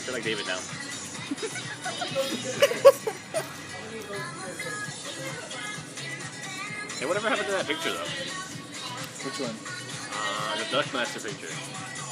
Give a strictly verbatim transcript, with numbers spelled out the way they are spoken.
feel like David now. Hey, whatever happened to that picture though? Which one? Uh, the Duckmaster picture.